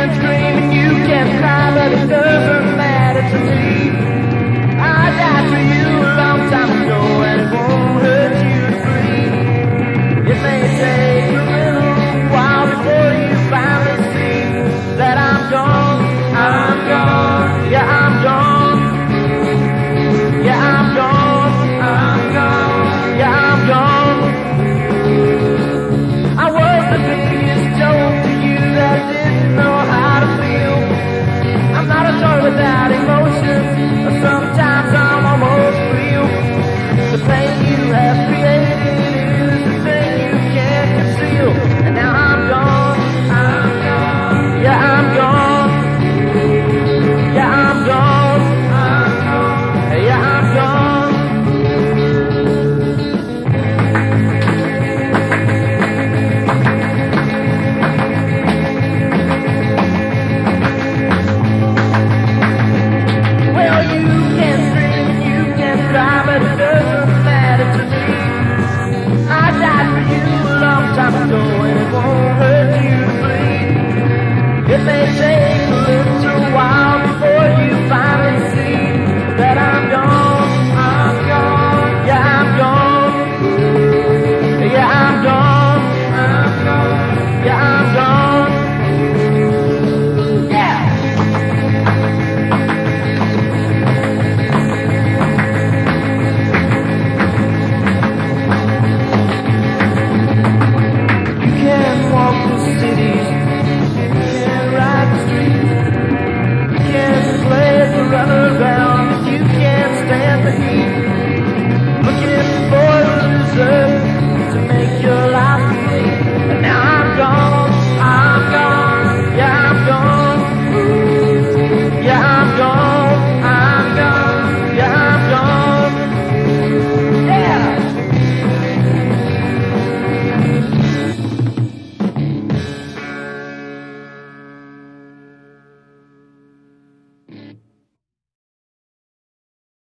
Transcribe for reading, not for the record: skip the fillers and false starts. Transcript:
can scream and you can cry, but it doesn't matter to me. I died for you a long time ago, and it won't hurt you to breathe. It may take a little while before you finally see that I'm gone, yeah, I'm gone, yeah, I'm gone, yeah, I'm gone. I was the biggest joke to you that didn't know how to feel. I'm not a toy without emotion, but sometimes I'm almost real. The pain you have created is the thing you can't conceal. And now I'm gone, yeah, I'm gone, yeah, I'm gone, yeah, I'm gone. Well, you can scream and you can cry, but it doesn't matter to me. I died for you a long time ago, and it won't hurt you to bleed. It may take a little while before you finally see that I'm gone, yeah, I'm gone, yeah, I'm gone, yeah, I'm gone, yeah. You can walk the cities, you can ride the streets, you can play the runaround, you can stand the heat, looking for a loser to make your life complete. And now I'm gone, yeah, I'm gone, yeah, I'm gone, yeah, I'm gone, yeah.